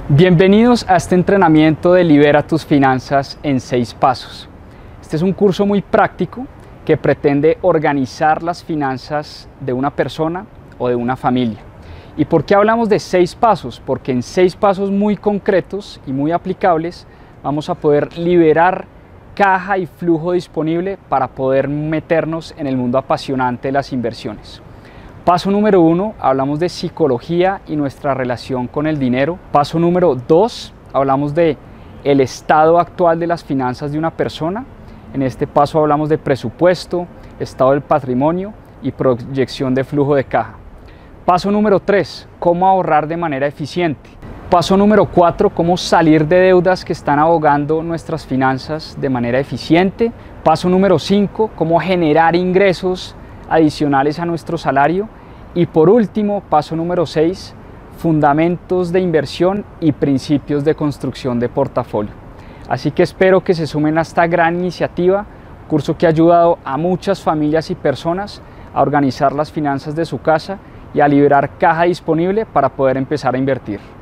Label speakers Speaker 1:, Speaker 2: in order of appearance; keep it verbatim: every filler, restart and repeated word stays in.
Speaker 1: Bienvenidos a este entrenamiento de Libera tus finanzas en seis pasos. Este es un curso muy práctico que pretende organizar las finanzas de una persona o de una familia. ¿Y por qué hablamos de seis pasos? Porque en seis pasos muy concretos y muy aplicables vamos a poder liberar caja y flujo disponible para poder meternos en el mundo apasionante de las inversiones. Paso número uno, hablamos de psicología y nuestra relación con el dinero. Paso número dos, hablamos de el estado actual de las finanzas de una persona. En este paso hablamos de presupuesto, estado del patrimonio y proyección de flujo de caja. Paso número tres, cómo ahorrar de manera eficiente. Paso número cuatro, cómo salir de deudas que están ahogando nuestras finanzas de manera eficiente. Paso número cinco, cómo generar ingresos adicionales a nuestro salario. Y por último, paso número seis, fundamentos de inversión y principios de construcción de portafolio. Así que espero que se sumen a esta gran iniciativa, curso que ha ayudado a muchas familias y personas a organizar las finanzas de su casa y a liberar caja disponible para poder empezar a invertir.